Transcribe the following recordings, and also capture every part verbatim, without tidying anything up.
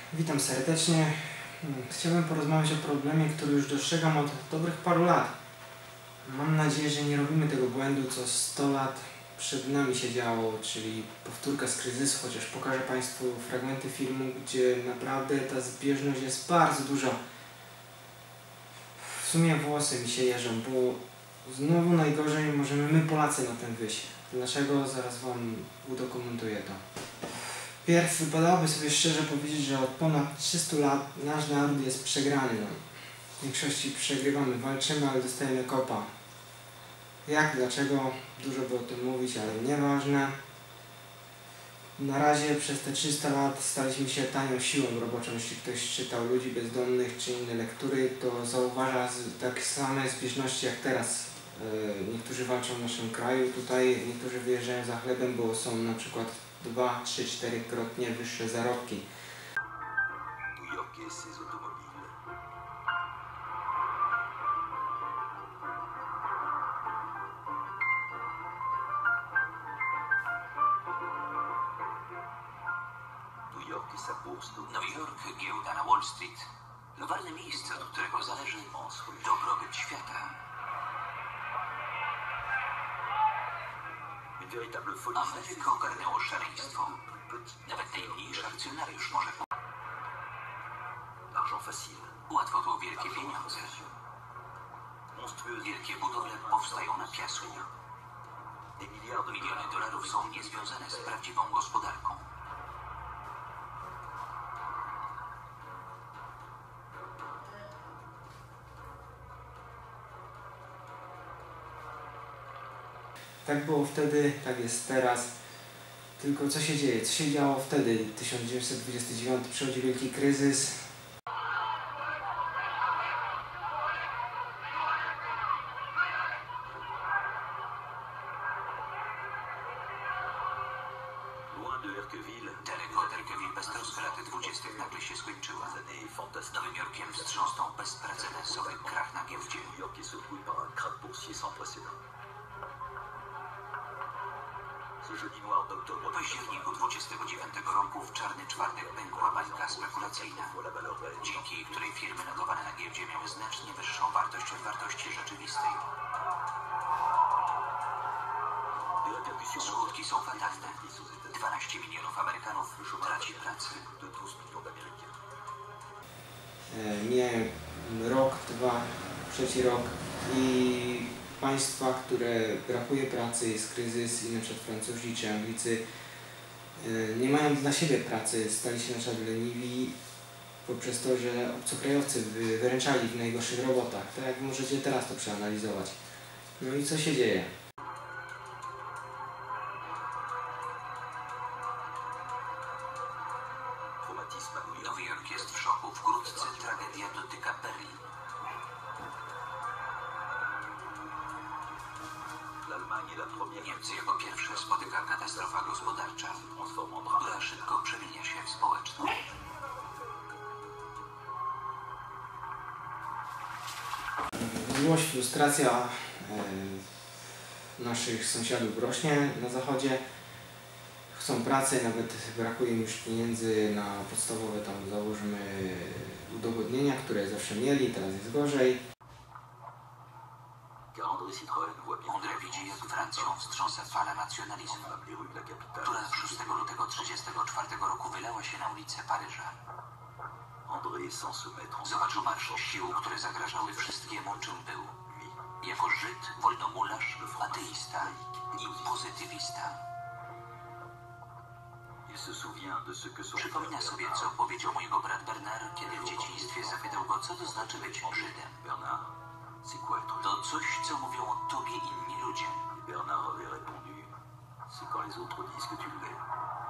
Witam serdecznie. Chciałbym porozmawiać o problemie, który już dostrzegam od dobrych paru lat. Mam nadzieję, że nie robimy tego błędu, co sto lat przed nami się działo, czyli powtórka z kryzysu, chociaż pokażę Państwu fragmenty filmu, gdzie naprawdę ta zbieżność jest bardzo duża. W sumie włosy mi się jeżą, bo znowu najgorzej możemy my Polacy na tym wyjść. Dlaczego? Zaraz Wam udokumentuję to. Pierw wypadałoby sobie szczerze powiedzieć, że od ponad trzystu lat nasz naród jest przegrany. No. W większości przegrywamy, walczymy, ale dostajemy kopa. Jak, dlaczego? Dużo by o tym mówić, ale nieważne. Na razie przez te trzysta lat staliśmy się tanią siłą roboczą. Jeśli ktoś czytał Ludzi Bezdomnych czy inne lektury, to zauważa takie same zbieżności jak teraz. Niektórzy walczą w naszym kraju, tutaj niektórzy wyjeżdżają za chlebem, bo są na przykład dwa, trzy, czterykrotnie wyższe zarobki. Nowy Jork, giełda na Wall Street, globalne miejsce, od którego zależy dobrobyt świata. Amerykę ogarnęło szaleństwo. Nawet najmniejszy akcjonariusz może... Łatwo to wielkie pieniądze. Wielkie budowle powstają na piasku. Miliony dolarów są niezwiązane z prawdziwą gospodarką. Tak było wtedy, tak jest teraz. Tylko co się dzieje? Co się działo wtedy? tysiąc dziewięćset dwudziesty dziewiąty przychodzi wielki kryzys. Daleko od Erkeville beztroska lata dwudziestych nagle się skończyła. Nowym Jorkiem wstrząsnął bezprecedensowy krach na giełdzie. W październiku dwudziestego dziewiątego roku w czarny czwartek pękła bańka spekulacyjna, dzięki której firmy notowane na giełdzie miały znacznie wyższą wartość od wartości rzeczywistej. Skutki są fatalne. dwanaście milionów Amerykanów traci pracę. Mija rok, dwa, trzeci rok i państwa, które brakuje pracy, jest kryzys, i na przykład Francuzi czy Anglicy nie mają dla siebie pracy, stali się na przykład leniwi poprzez to, że obcokrajowcy wyręczali w najgorszych robotach. Tak jak możecie teraz to przeanalizować. No i co się dzieje? Nowy Jork jest w szoku. Wkrótce tragedia dotyka Berlin. Niemcy jako pierwsze spotyka katastrofa gospodarcza, która szybko przemienia się w społeczną. Złość, frustracja e, naszych sąsiadów rośnie na zachodzie. Chcą pracy, nawet brakuje im już pieniędzy na podstawowe tam załóżmy udogodnienia, które zawsze mieli, teraz jest gorzej. André widzi, jak Francją wstrząsa fala nacjonalizmu, która szóstego lutego trzydziestego czwartego roku wylała się na ulice Paryża. Zobaczył marsz sił, które zagrażały wszystkiemu, czym był. Jako Żyd, wolnomularz, ateista i pozytywista. Przypomina sobie, co powiedział mojego brat Bernard, kiedy w dzieciństwie zapytał go, co to znaczy być Żydem. To coś, co mówią o tobie inni ludzie. Bernard avait répondu, c'est quand les autres disent que tu l'es.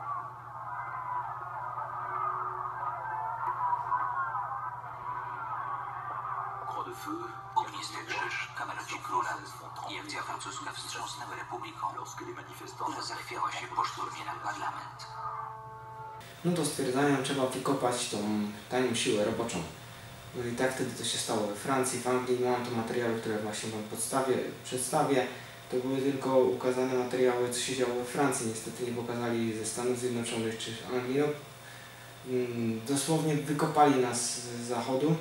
Ognisty krzyż, kameroci króla i akcja francuska wstrząsnęły republiką, która zachwiała się po szturmie na parlament. No to stwierdzają, trzeba wykopać tą tanią siłę roboczą. No i tak wtedy to się stało we Francji, w Anglii. Mam tu materiały, które właśnie Wam podstawię, przedstawię. To były tylko ukazane materiały, co się działo we Francji. Niestety nie pokazali ze Stanów Zjednoczonych czy Anglii. No, mm, dosłownie wykopali nas z zachodu.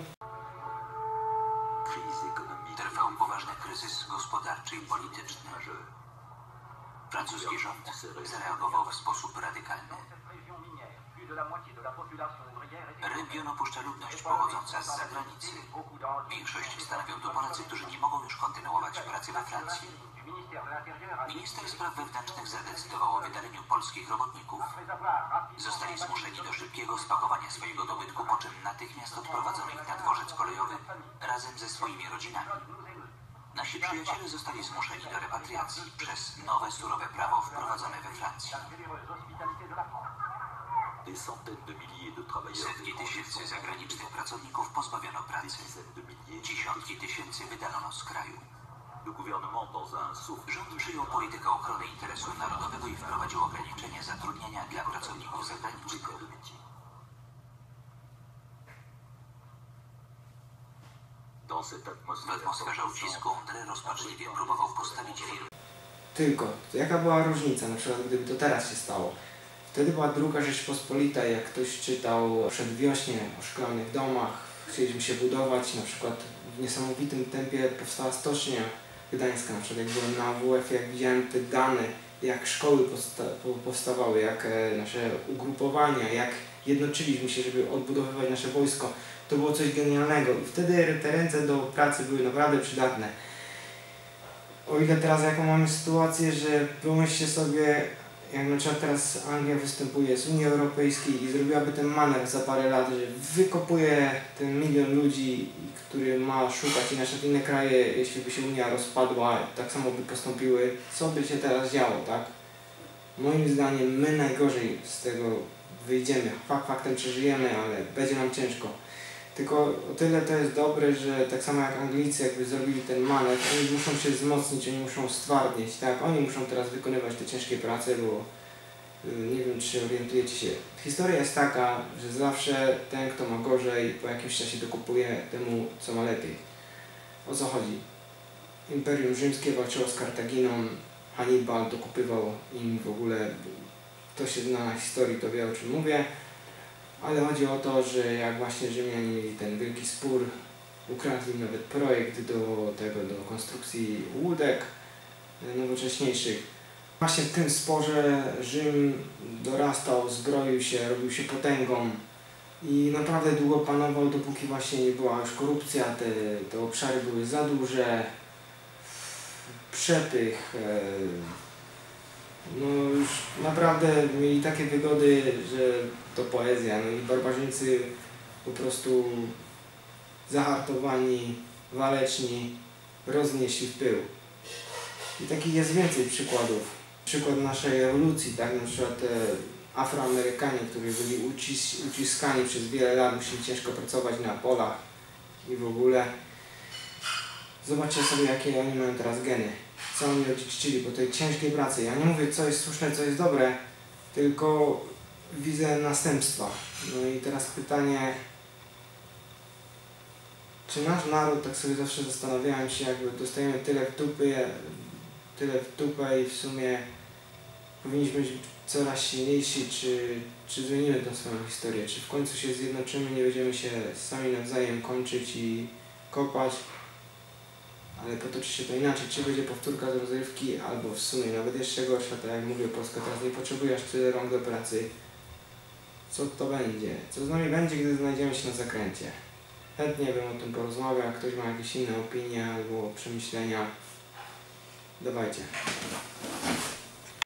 Trwał poważny kryzys gospodarczy i polityczny. Francuski rząd zareagował w sposób radykalny. Region opuszcza ludność pochodząca z zagranicy. Większość stanowią to Polacy, którzy nie mogą już kontynuować pracy we Francji. Minister spraw wewnętrznych zadecydował o wydaleniu polskich robotników. Zostali zmuszeni do szybkiego spakowania swojego dobytku, po czym natychmiast odprowadzono ich na dworzec kolejowy razem ze swoimi rodzinami. Nasi przyjaciele zostali zmuszeni do repatriacji przez nowe surowe prawo wprowadzone we Francji. Setki tysięcy zagranicznych pracowników pozbawiono pracy. Dziesiątki tysięcy wydalono z kraju. Rząd przyjął politykę ochrony interesu narodowego i wprowadził ograniczenie zatrudnienia dla pracowników zagranicznych. W atmosferze ucisku André rozpaczliwie próbował postawić firmę. Tylko, jaka była różnica, na przykład gdyby to teraz się stało? Wtedy była druga Rzeczpospolita, jak ktoś czytał Przedwiośnie o szklanych domach, chcieliśmy się budować, na przykład w niesamowitym tempie powstała stocznia gdańska, na przykład jak byłem na A W F, jak widziałem te dane, jak szkoły powsta powstawały, jak e, nasze ugrupowania, jak jednoczyliśmy się, żeby odbudowywać nasze wojsko, to było coś genialnego i wtedy te ręce do pracy były naprawdę przydatne. O ile teraz jaką mamy sytuację, że pomyślcie sobie, jak na przykład teraz Anglia występuje z Unii Europejskiej i zrobiłaby ten manewr za parę lat, że wykopuje ten milion ludzi, który ma szukać i na przykład inne kraje, jeśli by się Unia rozpadła, tak samo by postąpiły, co by się teraz działo, tak? Moim zdaniem my najgorzej z tego wyjdziemy, fakt faktem przeżyjemy, ale będzie nam ciężko. Tylko o tyle to jest dobre, że tak samo jak Anglicy jakby zrobili ten manewr, oni muszą się wzmocnić, oni muszą stwardnieć, tak? Oni muszą teraz wykonywać te ciężkie prace, bo nie wiem, czy orientujecie się. Historia jest taka, że zawsze ten, kto ma gorzej, po jakimś czasie dokupuje temu, co ma lepiej. O co chodzi? Imperium Rzymskie walczyło z Kartaginą, Hannibal dokupywał im w ogóle, kto się zna na historii, to wie, o czym mówię. Ale chodzi o to, że jak właśnie Rzymianie mieli ten wielki spór, ukradli nawet projekt do tego, do konstrukcji łódek nowocześniejszych. Właśnie w tym sporze Rzym dorastał, zbroił się, robił się potęgą i naprawdę długo panował, dopóki właśnie nie była już korupcja, te, te obszary były za duże, przepych. No już naprawdę mieli takie wygody, że to poezja, no i barbarzyńcy po prostu zahartowani, waleczni, roznieśli w pył. I takich jest więcej przykładów. Przykład naszej ewolucji, tak, na przykład e, Afroamerykanie, którzy byli ucis uciskani przez wiele lat, musieli ciężko pracować na polach i w ogóle. Zobaczcie sobie, jakie oni mają teraz geny. Co oni odziedziczyli po tej ciężkiej pracy. Ja nie mówię, co jest słuszne, co jest dobre, tylko widzę następstwa. No i teraz pytanie, czy nasz naród, tak sobie zawsze zastanawiałem się, jakby dostajemy tyle w dupy, tyle w dupę i w sumie powinniśmy być coraz silniejsi, czy, czy zmienimy tę swoją historię, czy w końcu się zjednoczymy, nie będziemy się sami nawzajem kończyć i kopać. Ale potoczy się to inaczej, czy będzie powtórka z rozrywki, albo w sumie nawet jeszcze gorsza, tak jak mówię, Polska teraz nie potrzebuje aż tyle rąk do pracy. Co to będzie? Co z nami będzie, gdy znajdziemy się na zakręcie? Chętnie bym o tym porozmawiał, jak ktoś ma jakieś inne opinie albo przemyślenia, dawajcie.